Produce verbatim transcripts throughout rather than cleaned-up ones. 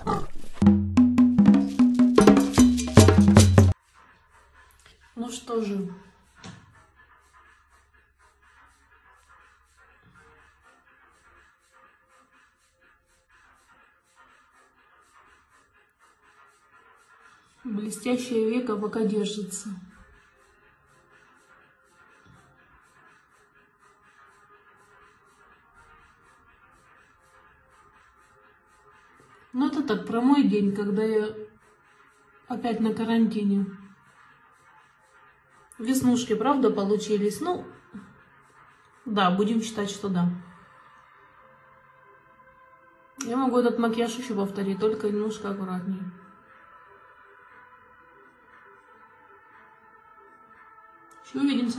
Ну что же, блестящее веко пока держится. Ну это так, про мой день, когда я опять на карантине. Веснушки, правда, получились? Ну, да, будем считать, что да. Я могу этот макияж еще повторить, только немножко аккуратнее. Еще увидимся.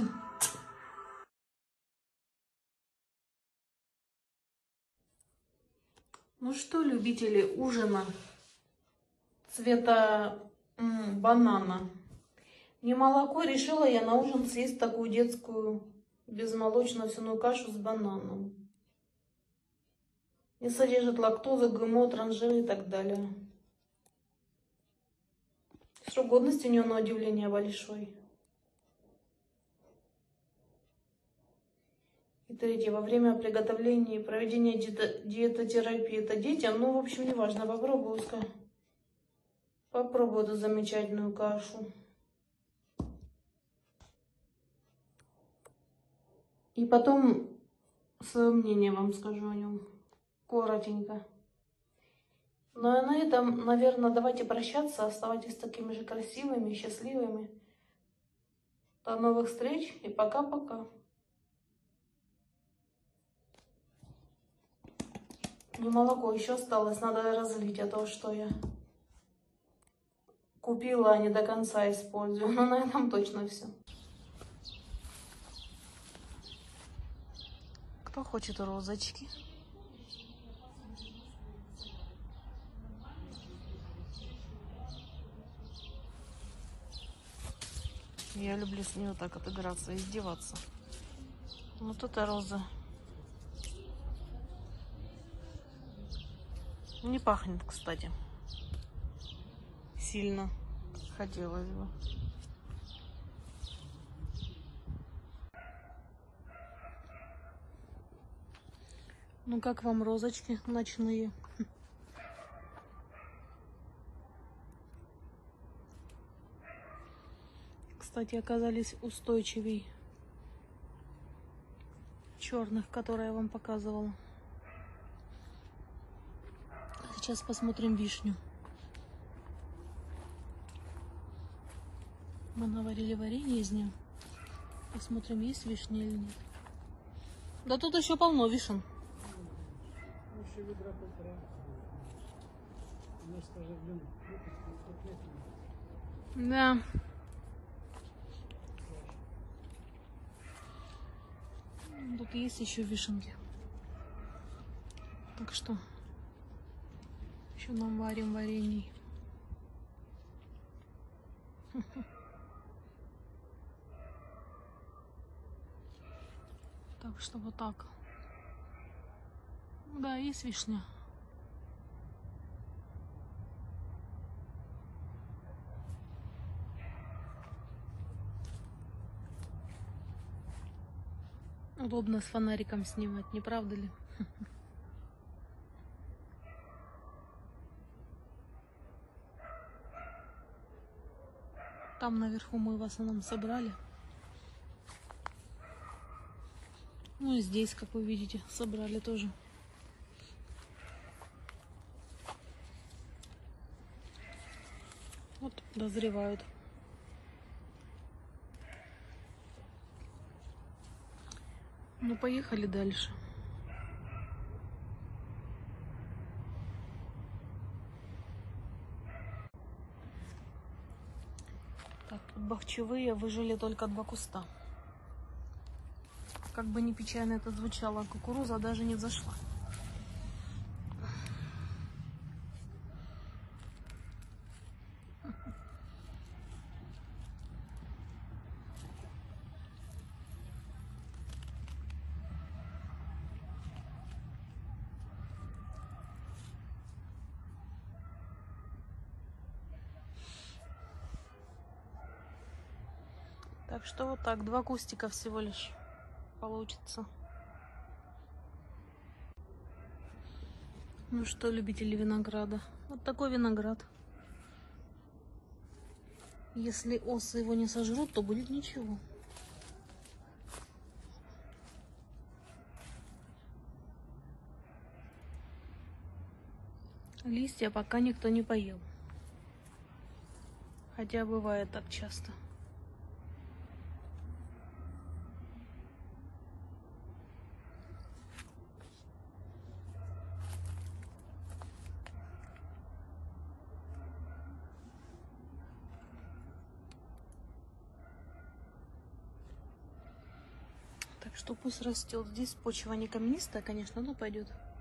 Ну что, любители ужина цвета м, банана. Не молоко, решила я на ужин съесть такую детскую безмолочно-овсяную кашу с бананом. Не содержит лактозы, ГМО, трансжиры и так далее. Срок годности у нее на удивление большой. И третье. Во время приготовления и проведения диета диетотерапии это детям, ну, в общем, не важно, попробую, попробую эту замечательную кашу. И потом свое мнение вам скажу о нем. Коротенько. Ну а на этом, наверное, давайте прощаться. Оставайтесь такими же красивыми и счастливыми. До новых встреч и пока-пока. Ну, молоко еще осталось, надо разлить, а то, что я купила, а не до конца использую. Но на этом точно все. Кто хочет розочки? Я люблю с ней вот так отыграться, издеваться. Вот эта роза. Не пахнет, кстати. Сильно. Хотелось бы. Ну как вам розочки ночные? Кстати, оказались устойчивей черных, которые я вам показывала. Сейчас посмотрим вишню. Мы наварили варенье из нее. Посмотрим, есть вишня или нет. Да тут еще полно вишен. Да. Тут есть еще вишенки. Так что еще нам варим варенье. Так что вот так. Да, есть вишня. Удобно с фонариком снимать, не правда ли? Там наверху мы в основном собрали. Ну и здесь, как вы видите, собрали тоже. Вот дозревают. Ну, поехали дальше. Так, бахчевые выжили только два куста. Как бы ни печально это звучало, кукуруза даже не взошла. Так что вот так, два кустика всего лишь получится. Ну что, любители винограда, вот такой виноград. Если осы его не сожрут, то будет ничего. Листья пока никто не поел. Хотя бывает так часто. Так что пусть растет. Здесь почва не каменистая, конечно, но пойдет.